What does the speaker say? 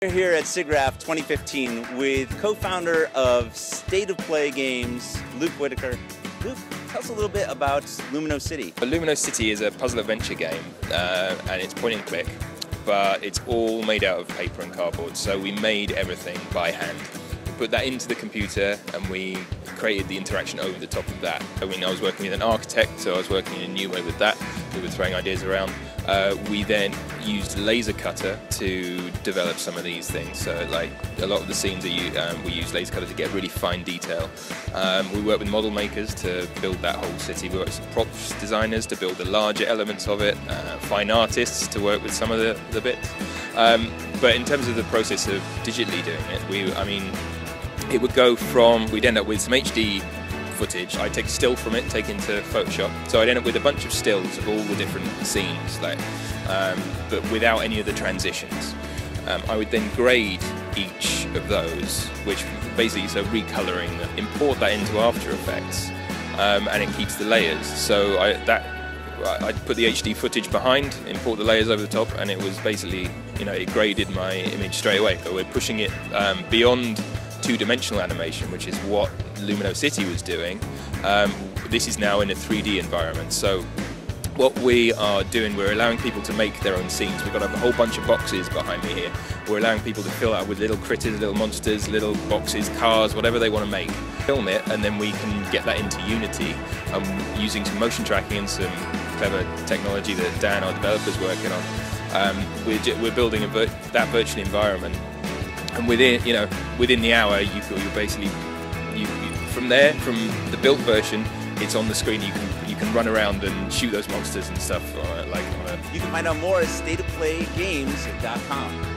We're here at SIGGRAPH 2015 with co-founder of State of Play Games, Luke Whittaker. Luke, tell us a little bit about Lumino City. Lumino City is a puzzle adventure game, and it's point and click, but it's all made out of paper and cardboard, so we made everything by hand. We put that into the computer and we created the interaction over the top of that. I mean, I was working with an architect, so I was working in a new way with that. We were throwing ideas around. We then used laser cutter to develop some of these things. So, like a lot of the scenes we use laser cutter to get really fine detail. We work with model makers to build that whole city. We work with some props designers to build the larger elements of it. Fine artists to work with some of the bits. But in terms of the process of digitally doing it, it would go from, we'd end up with some HD footage. I'd take a still from it, take into Photoshop. So I'd end up with a bunch of stills of all the different scenes, but without any of the transitions. I would then grade each of those, which basically, so recoloring them, import that into After Effects, and it keeps the layers. So I'd put the HD footage behind, import the layers over the top, and it was basically, it graded my image straight away. But we're pushing it beyond two-dimensional animation, which is what Lumino City was doing. This is now in a 3D environment. So what we are doing, we're allowing people to make their own scenes. We've got a whole bunch of boxes behind me here. We're allowing people to fill out with little critters, little monsters, little boxes, cars, whatever they want to make. Film it, and then we can get that into Unity using some motion tracking and some clever technology that Dan, our developer, is working on. We're building that virtual environment. And within the hour, you're basically from the built version, it's on the screen. You can run around and shoot those monsters and stuff. You can find out more at stateofplaygames.com.